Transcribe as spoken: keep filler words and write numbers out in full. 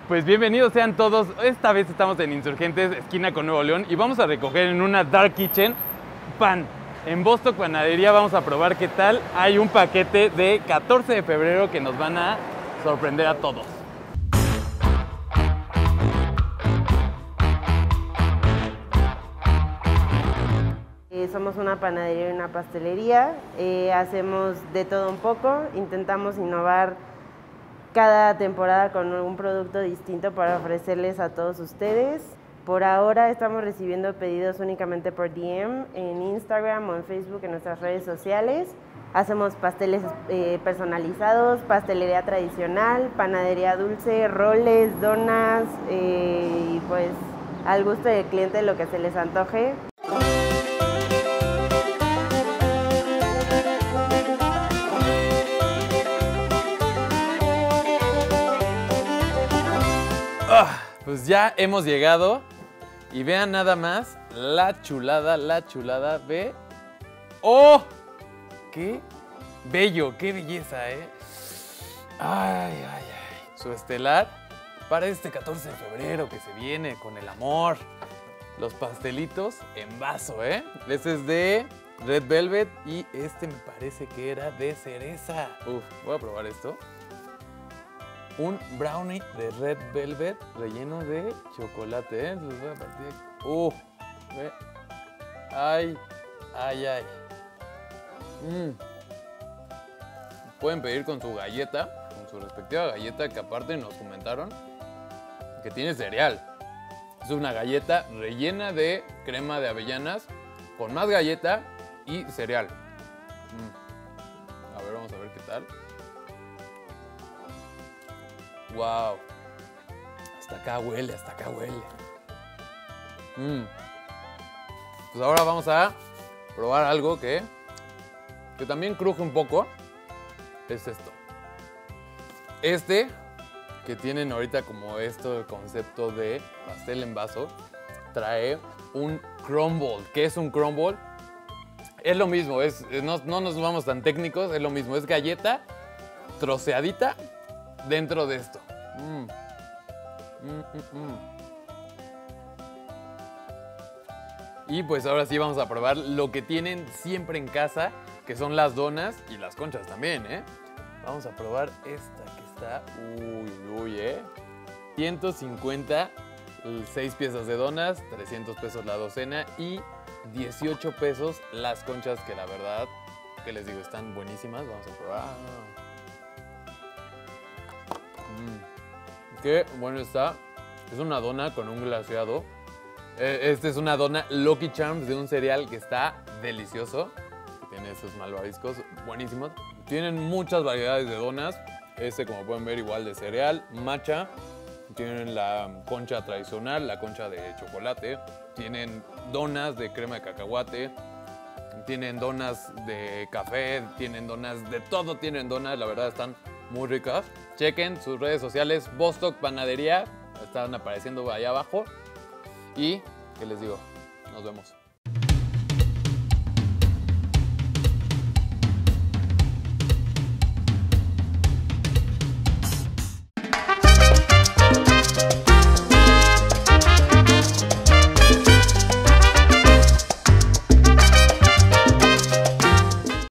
Pues bienvenidos sean todos. Esta vez estamos en Insurgentes, esquina con Nuevo León, y vamos a recoger en una Dark Kitchen pan. En Bostock Panadería vamos a probar qué tal. Hay un paquete de catorce de febrero que nos van a sorprender a todos. Eh, somos una panadería y una pastelería. Eh, hacemos de todo un poco. Intentamos innovar cada temporada con un producto distinto para ofrecerles a todos ustedes. Por ahora estamos recibiendo pedidos únicamente por D M en Instagram o en Facebook, en nuestras redes sociales. Hacemos pasteles eh, personalizados, pastelería tradicional, panadería dulce, roles, donas eh, y pues al gusto del cliente lo que se les antoje. Ah, pues ya hemos llegado y vean nada más la chulada, la chulada, ve. ¡Oh! ¡Qué bello! ¡Qué belleza, eh! ¡Ay, ay, ay! Su estelar para este catorce de febrero que se viene con el amor. Los pastelitos en vaso, ¿eh? Este es de Red Velvet y este me parece que era de cereza. Uf, voy a probar esto. Un brownie de Red Velvet relleno de chocolate, ¿eh? Los voy a partir. ¡Uh! Ve. ¡Ay! ¡Ay, ay! Mm. Pueden pedir con su galleta, con su respectiva galleta, que aparte nos comentaron que tiene cereal. Es una galleta rellena de crema de avellanas con más galleta y cereal. Mm. A ver, vamos a ver qué tal. ¡Wow! Hasta acá huele, hasta acá huele. Mm. Pues ahora vamos a probar algo que, que también cruje un poco. Es esto. Este, que tienen ahorita como esto, el concepto de pastel en vaso, trae un crumble. ¿Qué es un crumble? Es lo mismo, es, no, no nos vamos tan técnicos, es lo mismo. Es galleta troceadita dentro de esto. Mm. Mm, mm, mm. Y pues ahora sí vamos a probar lo que tienen siempre en casa, que son las donas y las conchas también, ¿eh? Vamos a probar esta que está, uy, uy, ¿eh? ciento cincuenta, seis piezas de donas, trescientos pesos la docena y dieciocho pesos las conchas, que la verdad, que les digo, están buenísimas. Vamos a probar. Mm. Qué bueno está. Es una dona con un glaseado. Esta es una dona Lucky Charms de un cereal que está delicioso. Tiene esos malvaviscos buenísimos. Tienen muchas variedades de donas. Este, como pueden ver, igual de cereal, matcha. Tienen la concha tradicional, la concha de chocolate. Tienen donas de crema de cacahuate. Tienen donas de café. Tienen donas de todo. Tienen donas, la verdad están muy ricas. Chequen sus redes sociales, Bostock Panadería. Están apareciendo allá abajo. Y, ¿qué les digo? Nos vemos.